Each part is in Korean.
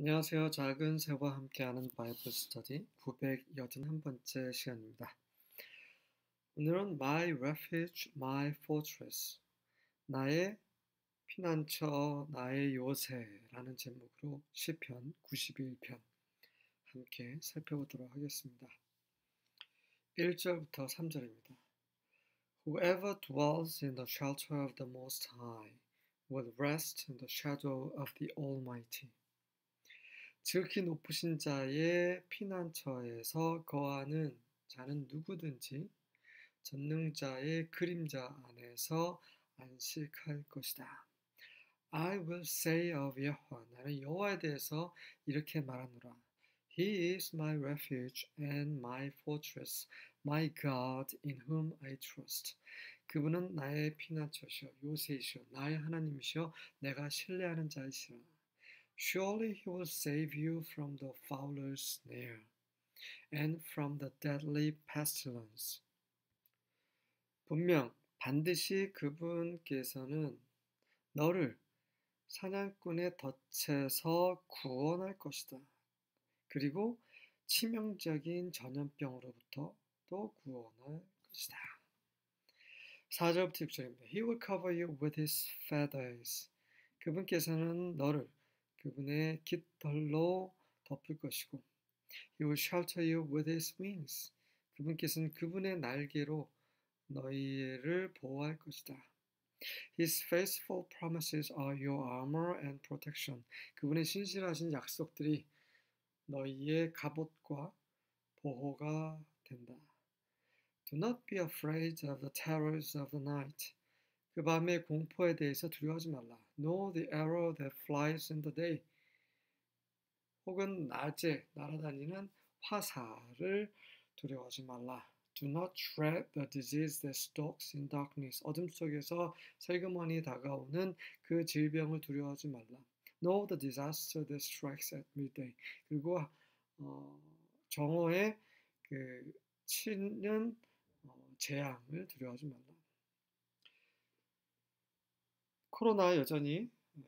안녕하세요. 작은 새와 함께하는 바이블 스터디 981번째 시간입니다. 오늘은 My Refuge, My Fortress, 나의 피난처, 나의 요새라는 제목으로 시편 91편 함께 살펴보도록 하겠습니다. 1절부터 3절입니다. Whoever dwells in the shelter of the Most High will rest in the shadow of the Almighty. 지극히 높으신 자의 피난처에서 거하는 자는 누구든지 전능자의 그림자 안에서 안식할 것이다. I will say of 여호와, 나는 여호와에 대해서 이렇게 말하노라. He is my refuge and my fortress, my God in whom I trust. 그분은 나의 피난처시오, 요새이시오, 나의 하나님이시오, 내가 신뢰하는 자이시라. Surely he will save you from the fowler's snare and from the deadly pestilence. 분명 반드시 그분께서는 너를 사냥꾼의 덫에서 구원할 것이다. 그리고 치명적인 전염병으로부터 또 구원할 것이다. 4절부터 6절입니다. He will cover you with his feathers. 그분께서는 너를 그분의 깃털로 덮을 것이고 He will shelter you with his wings. 그분께서는 그분의 날개로 너희를 보호할 것이다. His faithful promises are your armor and protection. 그분의 신실하신 약속들이 너희의 갑옷과 보호가 된다. Do not be afraid of the terrors of the night. 그 밤의 공포에 대해서 두려워하지 말라. Nor the arrow that flies in the day. 혹은 낮에 날아다니는 화살을 두려워하지 말라. Do not dread the disease that stalks in darkness. 어둠 속에서 슬그머니 다가오는 그 질병을 두려워하지 말라. Nor the disaster that strikes at midday. 그리고 정오에 치는 재앙을 두려워하지 말라. 코로나 여전히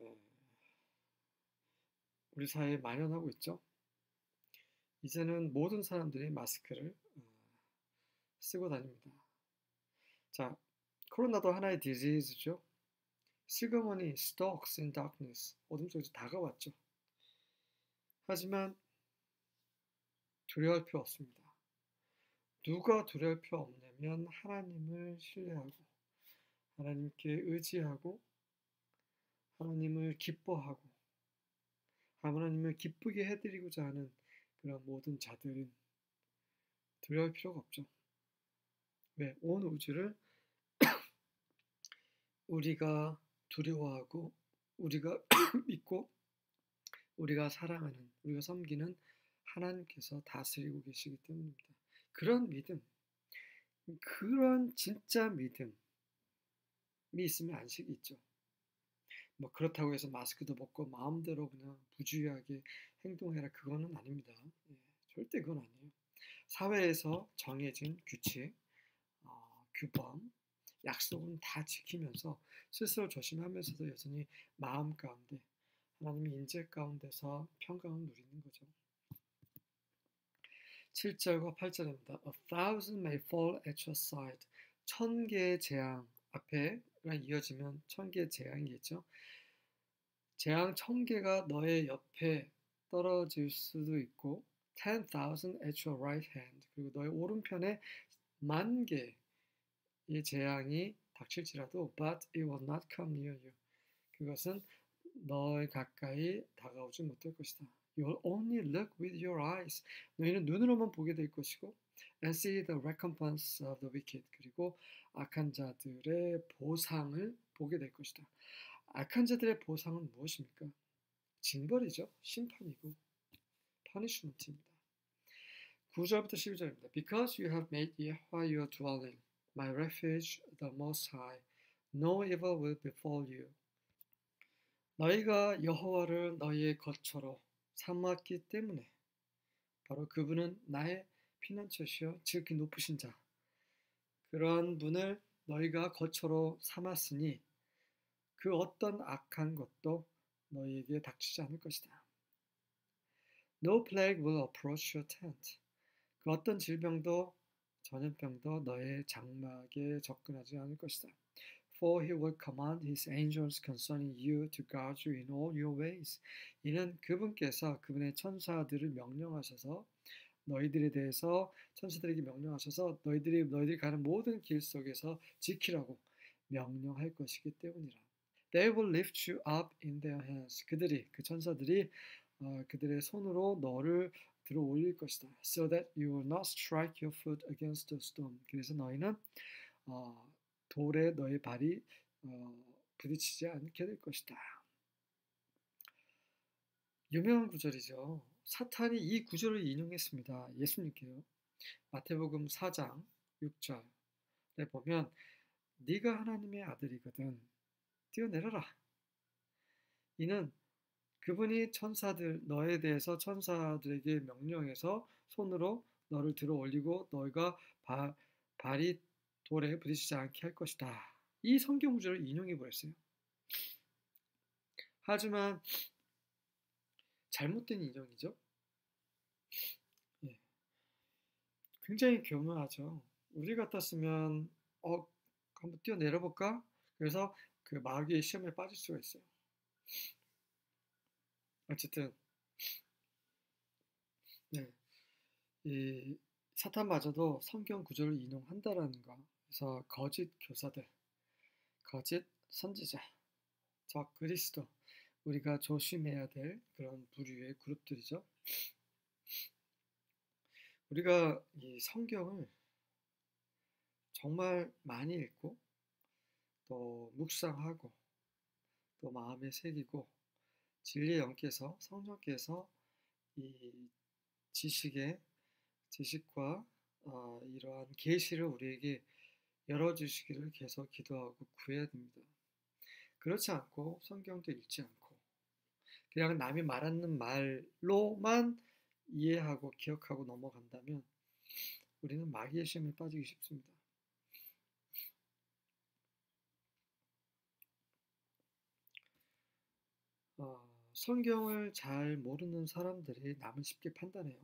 우리 사회에 만연하고 있죠. 이제는 모든 사람들이 마스크를 쓰고 다닙니다. 자, 코로나도 하나의 디지즈죠. 슬그머니 stalks in darkness. 어둠 속에서 다가왔죠. 하지만 두려워할 필요 없습니다. 누가 두려울 필요 없냐면 하나님을 신뢰하고 하나님께 의지하고 하나님을 기뻐하고 하나님을 기쁘게 해드리고자 하는 그런 모든 자들은 두려울 필요가 없죠. 왜? 온 우주를 우리가 두려워하고 우리가 믿고 우리가 사랑하는 우리가 섬기는 하나님께서 다스리고 계시기 때문입니다. 그런 믿음, 그런 진짜 믿음이 있으면 안식이 있죠. 뭐 그렇다고 해서 마스크도 벗고 마음대로 그냥 부주의하게 행동해라, 그거는 아닙니다. 절대 그건 아니에요. 사회에서 정해진 규칙, 규범, 약속은 다 지키면서 스스로 조심하면서도 여전히 마음 가운데 하나님의 인재 가운데서 평강을 누리는 거죠. 7절과 8절입니다. A thousand may fall at your side. 1000개의 재앙 앞에가 이어지면 1000개의 재앙이겠죠. 재앙 1000개가 너의 옆에 떨어질 수도 있고 10,000 at your right hand. 그리고 너의 오른편에 10,000개의 재앙이 닥칠지라도 but it will not come near you. 그것은 너의 가까이 다가오지 못할 것이다. You will only look with your eyes. 너희는 눈으로만 보게 될 것이고 and see the recompense of the wicked. 그리고 악한 자들의 보상을 보게 될 것이다. 악한 자들의 보상은 무엇입니까? 징벌이죠. 심판이고 punishment입니다. 9절부터 12절입니다. Because you have made Yahweh your dwelling, my refuge, the Most High, no evil will befall you. 너희가 여호와를 너희의 거처로 삼았기 때문에 바로 그분은 나의 피난처시요 지극히 높으신 자, 그러한 분을 너희가 거처로 삼았으니 그 어떤 악한 것도 너희에게 닥치지 않을 것이다. No plague will approach your tent. 그 어떤 질병도 전염병도 너의 장막에 접근하지 않을 것이다. For he will command his angels concerning you to guard you in all your ways. 이는 그분께서 그분의 천사들을 명령하셔서 너희들에 대해서 천사들에게 명령하셔서 너희들이 가는 모든 길 속에서 지키라고 명령할 것이기 때문이라. They will lift you up in their hands. 그 천사들이 그들의 손으로 너를 들어 올릴 것이다. So that you will not strike your foot against a stone. 그래서 너희는 돌에 너의 발이 부딪히지 않게 될 것이다. 유명한 구절이죠. 사탄이 이 구절을 인용했습니다. 예수님께요. 마태복음 4장 6절에 보면 네가 하나님의 아들이거든 뛰어내려라. 이는 그분이 너에 대해서 천사들에게 명령해서 손으로 너를 들어 올리고 너희가 발이 돌에 부딪히지 않게 할 것이다. 이 성경 구절을 인용해 버렸어요. 하지만 잘못된 인용이죠. 예. 굉장히 교묘하죠. 우리 같았으면 한번 뛰어내려 볼까? 그래서 그 마귀의 시험에 빠질 수가 있어요. 어쨌든 네. 이 사탄마저도 성경 구절을 인용한다라는 거. 그래서 거짓 교사들, 거짓 선지자, 적 그리스도, 우리가 조심해야 될 그런 부류의 그룹들이죠. 우리가 이 성경을 정말 많이 읽고 또 묵상하고 또 마음에 새기고 진리의 영께서 성령께서 이 지식과 이러한 계시를 우리에게 열어주시기를 계속 기도하고 구해야 됩니다. 그렇지 않고 성경도 읽지 않고 그냥 남이 말하는 말로만 이해하고 기억하고 넘어간다면 우리는 마귀의 시험에 빠지기 쉽습니다. 성경을 잘 모르는 사람들이 남을 쉽게 판단해요.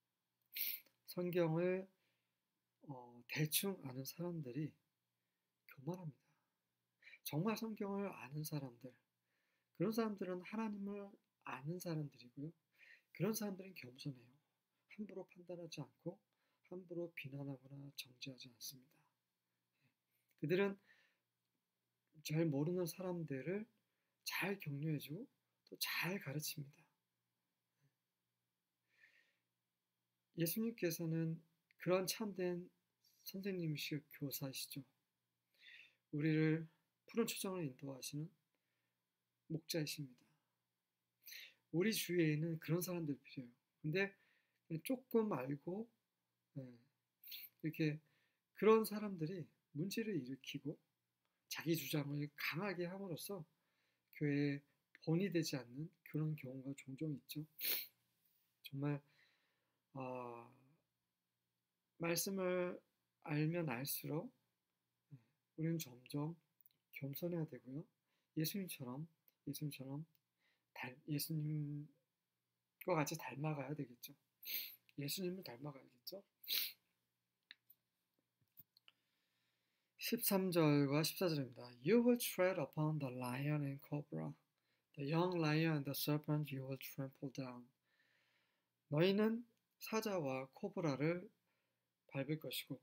성경을 대충 아는 사람들이 교만합니다. 정말 성경을 아는 사람들, 그런 사람들은 하나님을 아는 사람들이고요. 그런 사람들은 겸손해요. 함부로 판단하지 않고 함부로 비난하거나 정죄하지 않습니다. 그들은 잘 모르는 사람들을 잘 격려해주고 또 잘 가르칩니다. 예수님께서는 그런 참된 선생님이시고 교사시죠. 우리를 푸른 초장을 인도하시는 목자이십니다. 우리 주위에는 그런 사람들이 필요해요. 근데 조금 알고 이렇게 그런 사람들이 문제를 일으키고 자기 주장을 강하게 함으로써 교회에 본이 되지 않는 그런 경우가 종종 있죠. 정말 말씀을 알면 알수록 우리는 점점 겸손해야 되고요. 예수님과 같이 닮아가야 되겠죠. 예수님을 닮아가야겠죠. 13절과 14절입니다. You will tread upon the lion and cobra, the young lion and the serpent you will trample down. 너희는 사자와 코브라를 밟을 것이고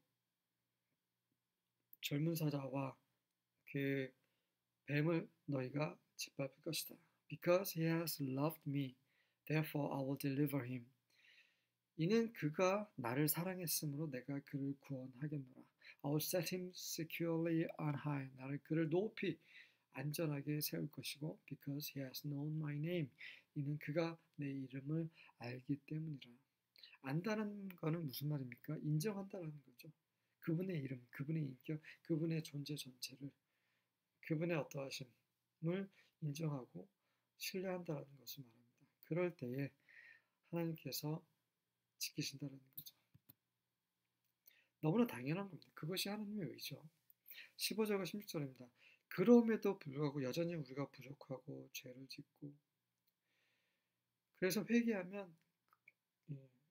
젊은 사자와 그 뱀을 너희가 짓밟을 것이다. Because he has loved me, therefore I will deliver him. 이는 그가 나를 사랑했으므로 내가 그를 구원하겠노라. I will set him securely on high. 그를 높이 안전하게 세울 것이고 because he has known my name. 이는 그가 내 이름을 알기 때문이라. 안다는 거는 무슨 말입니까? 인정한다는 거죠. 그분의 이름, 그분의 인격, 그분의 존재 전체를 그분의 어떠하심을 인정하고 신뢰한다는 것을 말합니다. 그럴 때에 하나님께서 지키신다는 거죠. 너무나 당연한 겁니다. 그것이 하나님의 의죠. 15절과 16절입니다. 그럼에도 불구하고 여전히 우리가 부족하고 죄를 짓고 그래서 회개하면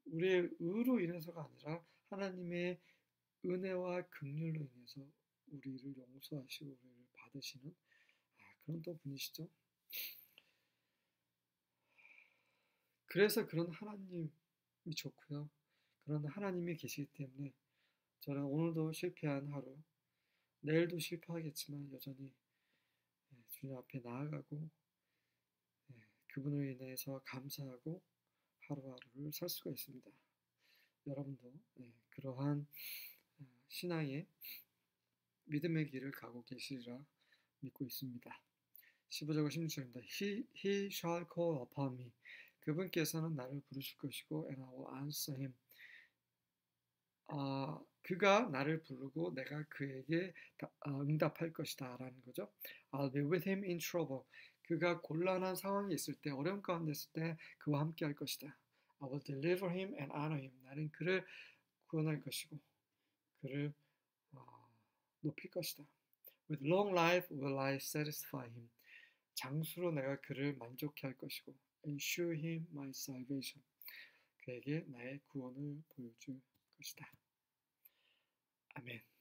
우리의 의로 인해서가 아니라 하나님의 은혜와 긍휼로 인해서 우리를 용서하시고 우리를 받으시는 그런 또 분이시죠. 그래서 그런 하나님이 좋고요. 그런 하나님이 계시기 때문에 저는 오늘도 실패한 하루, 내일도 실패하겠지만 여전히 주님 앞에 나아가고 그분을 인해서 감사하고 하루하루를 살 수가 있습니다. 여러분도 그러한 신앙의 믿음의 길을 가고 계시리라 믿고 있습니다. 15절과 16절입니다. He shall call upon me. 그분께서는 나를 부르실 것이고 and I will answer him. 그가 나를 부르고 내가 그에게 응답할 것이다 라는 거죠. I'll be with him in trouble. 그가 곤란한 상황에 있을 때, 어려움 가운데 있을 때 그와 함께 할 것이다. I will deliver him and honor him. 나는 그를 구원할 것이고 그를 높일 것이다. With long life will I satisfy him. 장수로 내가 그를 만족케 할 것이고 and show him my salvation. 그에게 나의 구원을 보여줄 것이다. 아멘.